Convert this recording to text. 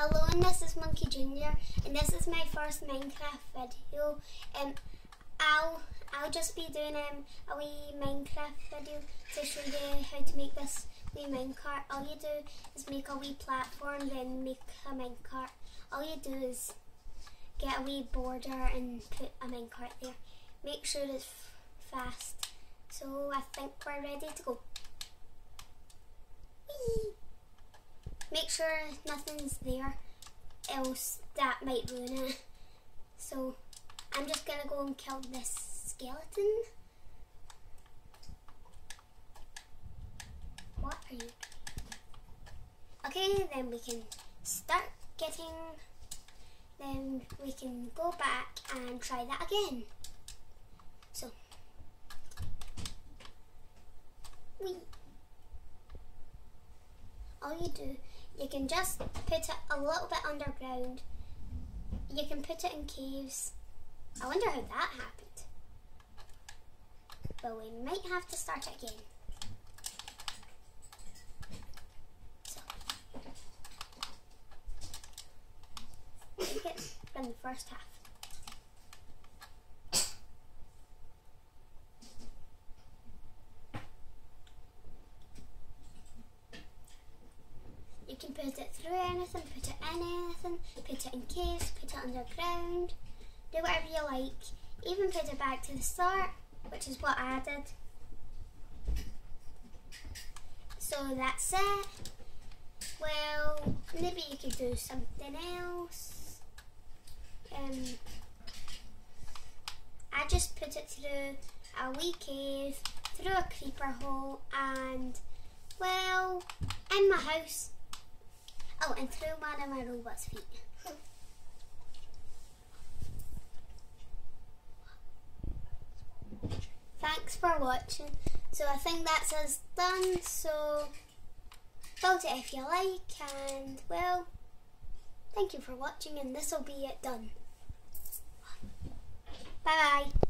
Hello, and this is Monkey Junior, and this is my first Minecraft video. I'll just be doing a wee Minecraft video to show you how to make this wee minecart. All you do is make a wee platform, then make a minecart. All you do is get a wee border and put a minecart there. Make sure it's fast. So I think we're ready to go. Whee! Make sure nothing's there, else that might ruin it. So I'm just gonna go and kill this skeleton. What are you? Okay, then we can start getting, then we can go back and try that again. So, whee. All you do, you can just put it a little bit underground. You can put it in caves. I wonder how that happened. But we might have to start it again. So, I think it's from the first half. You can put it through anything, put it in anything, put it in caves, put it underground, do whatever you like. Even put it back to the start, which is what I did. So that's it. Well, maybe you could do something else. I just put it through a wee cave, through a creeper hole, and, well, in my house. Oh, and through one of my robot's feet. Thanks for watching. So I think that's us done. So vote it if you like, and well, thank you for watching, and this will be it done. Bye bye.